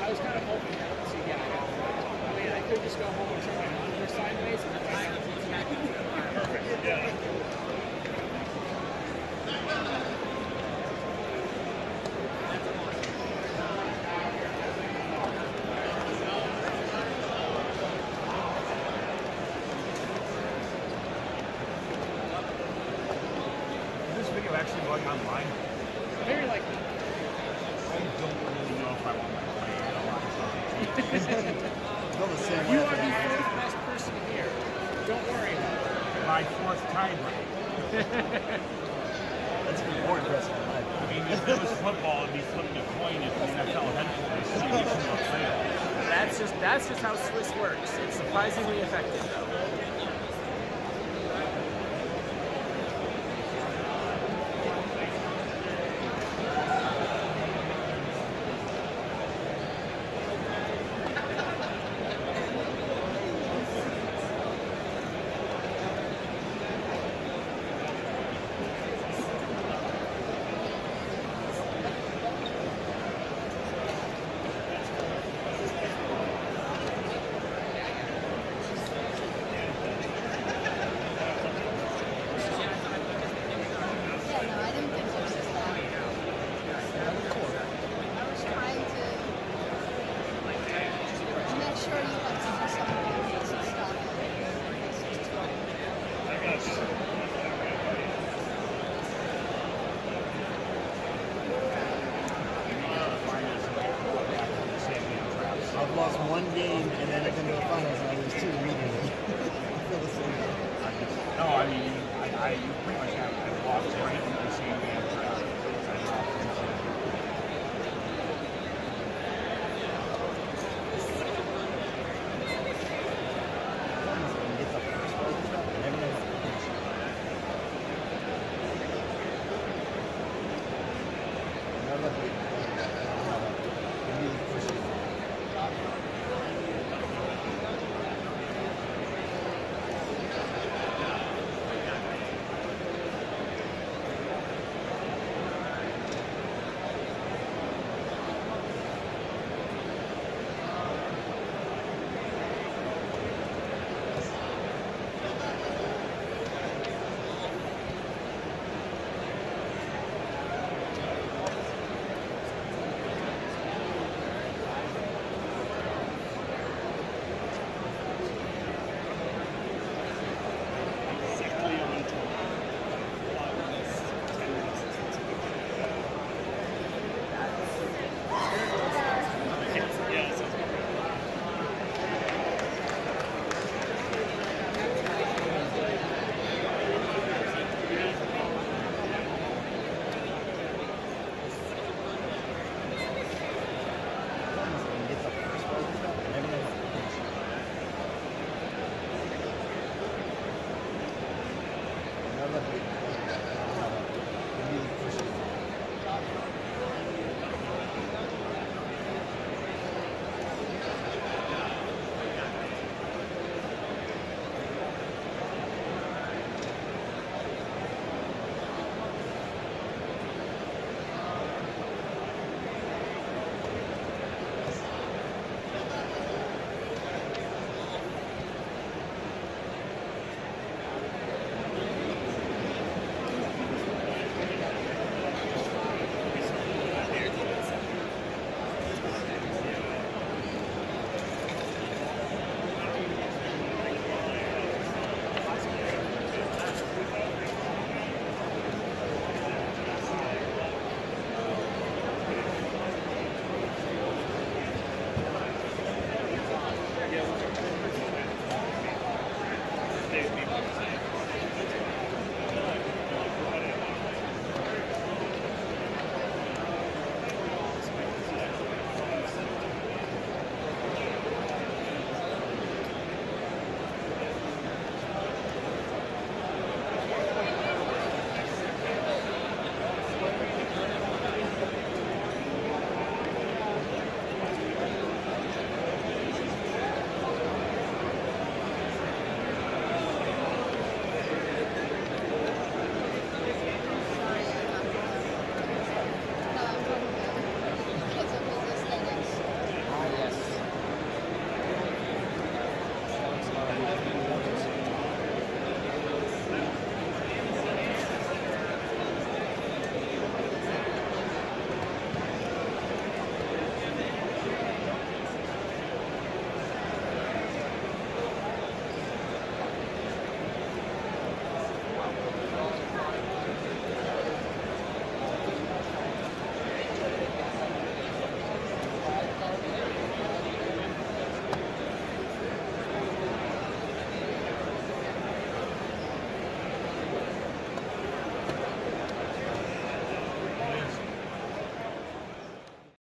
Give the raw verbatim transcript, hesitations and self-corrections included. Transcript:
I was kind of hoping that to get it. I mean, I could just go home and turn my monitor sideways and perfect. Yeah. Actually going online? Very likely. I don't really know if I want to play a lot of stuff. You are the fourth best person here. Don't worry about it. My fourth tiebreak. That's even more impressive than mine. I mean, if there was football, it'd be flipping a coin if the N F L headquarters see which one will play. That's just that's just how Swiss works. It's surprisingly effective, though. I've lost one game and then I've been to the finals and I lose two immediately. I feel the same way. No, I mean, I, I pretty much have I've lost right in the same game. I lost